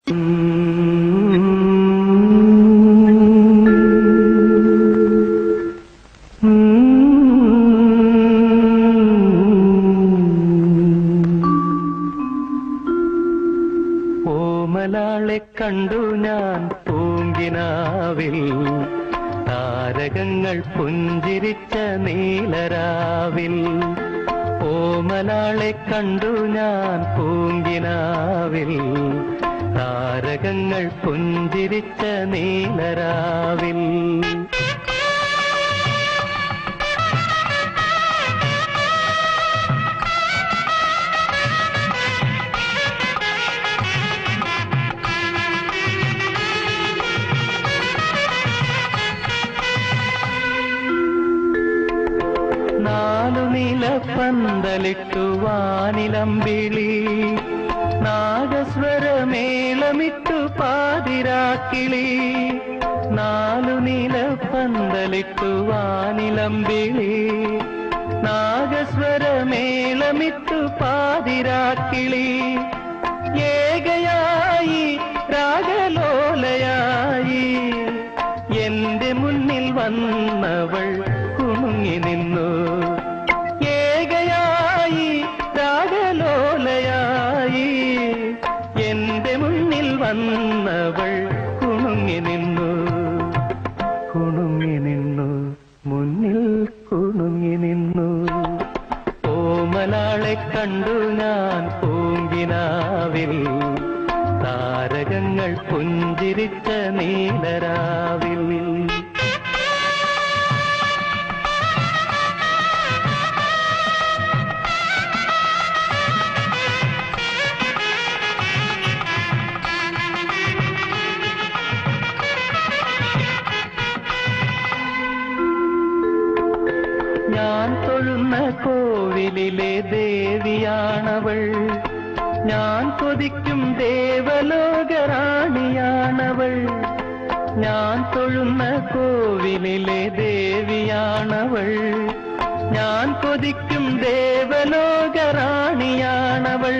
ഓമലാളെ കണ്ടു ഞാൻ പൂങ്കിനാവിൽ, താരകങ്ങൾ പുഞ്ചിരിച്ച നീലരാവിൽ. ഓമലാളെ കണ്ടു ഞാൻ പൂങ്കിനാവിൽ, താരകങ്ങൾ പുഞ്ചിരിച്ച നീലരാവിൽ. നാലു നിലപ്പന്തലിട്ടു വാനിലമ്പിളി, നാഗസ്വരമേളമിട്ടു പാതിരാക്കിളി. നാലു നിലപ്പന്തലിട്ടു വാനിലമ്പിളി, നാഗസ്വരമേളമിട്ടു പാതിരാക്കിളി. ഏകയായി രാഗലോലയായി എന്റെ മുന്നിൽ വന്നവൾ കുണുങ്ങി നിന്നു. ഏകയായി രാഗലോലയായി എന്റെ മുന്നിൽ വന്നവൾ കുണുങ്ങി നിന്നു. കുണുങ്ങി നിന്നു, മുന്നിൽ കുണുങ്ങി നിന്നു. ഓമലാളെ കണ്ടു ഞാൻ പൂങ്കിനാവിൽ, താരകങ്ങൾ പുഞ്ചിരിച്ച നീലരാവിൽ. ഞാൻ തൊഴുന്ന കോവിലിലെ ദേവിയാണവൾ, ഞാൻ കൊതിക്കും ദേവലോകറാണിയാണവൾ. ഞാൻ തൊഴുന്ന കോവിലിലെ ദേവിയാണവൾ, ഞാൻ കൊതിക്കും ദേവലോകറാണിയാണവൾ.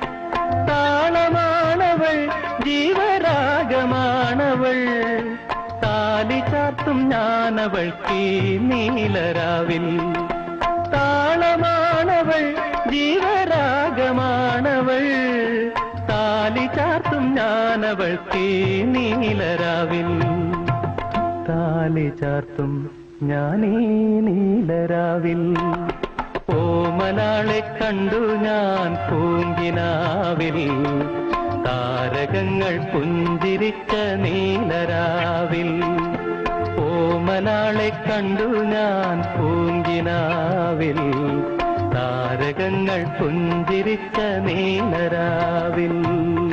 താളമാണവൾ, ജീവരാഗമാണവൾ, താലി ചാർത്തും ഞാനവൾക്ക് നീലരാവിൽ. താളമാണവൾ, ജീവരാഗമാണവൾ, താലി ചാർത്തും ഞാനവൾക്ക് നീലരാവിൽ. താലി ചാർത്തും ഞാനീ നീലരാവിൽ. ഓമലാളെ കണ്ടു ഞാൻ പൂങ്കിനാവിൽ, താരകങ്ങൾ പുഞ്ചിരിച്ച നീലരാവിൽ. ഓമലാളെ കണ്ടു ഞാൻ പൂങ്കിനാവിൽ, താരകങ്ങൾ പുഞ്ചിരിച്ച നീലരാവിൽ.